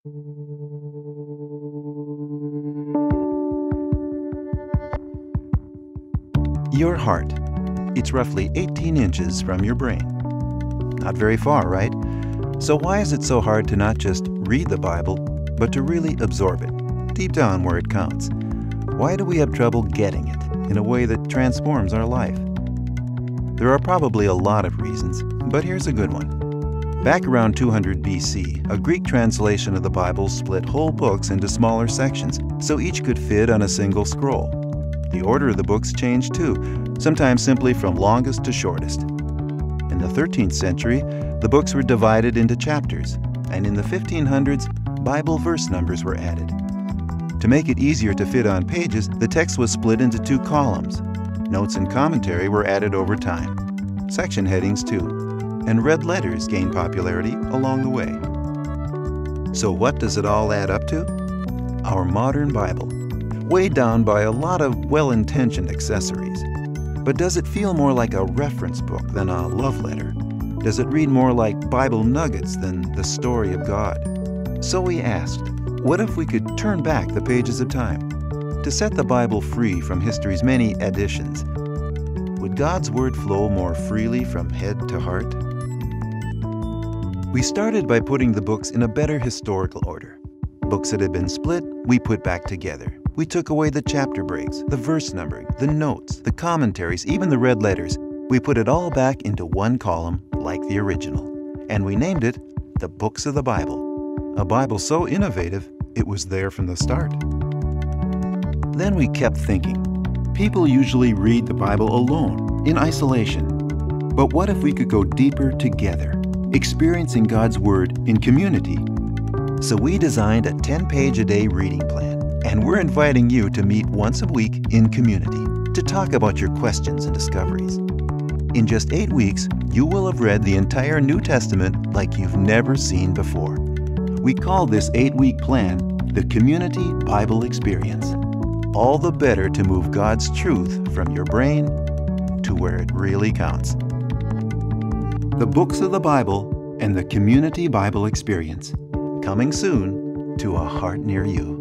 Your heart. It's roughly 18 inches from your brain. Not very far, right? So why is it so hard to not just read the Bible, but to really absorb it, deep down where it counts? Why do we have trouble getting it in a way that transforms our life? There are probably a lot of reasons, but here's a good one. Back around 200 BC, a Greek translation of the Bible split whole books into smaller sections, so each could fit on a single scroll. The order of the books changed too, sometimes simply from longest to shortest. In the 13th century, the books were divided into chapters, and in the 1500s, Bible verse numbers were added. To make it easier to fit on pages, the text was split into 2 columns. Notes and commentary were added over time. Section headings too. And red letters gained popularity along the way. So what does it all add up to? Our modern Bible, weighed down by a lot of well-intentioned accessories. But does it feel more like a reference book than a love letter? Does it read more like Bible nuggets than the story of God? So we asked, what if we could turn back the pages of time to set the Bible free from history's many additions? Would God's Word flow more freely from head to heart? We started by putting the books in a better historical order. Books that had been split, we put back together. We took away the chapter breaks, the verse numbering, the notes, the commentaries, even the red letters. We put it all back into one column, like the original. And we named it the Books of the Bible. A Bible so innovative, it was there from the start. Then we kept thinking. People usually read the Bible alone, in isolation. But what if we could go deeper together, experiencing God's Word in community? So we designed a 10-page-a-day reading plan, and we're inviting you to meet once a week in community to talk about your questions and discoveries. In just 8 weeks, you will have read the entire New Testament like you've never seen before. We call this 8-week plan the Community Bible Experience. All the better to move God's truth from your brain to where it really counts. The Books of the Bible and the Community Bible Experience, coming soon to a heart near you.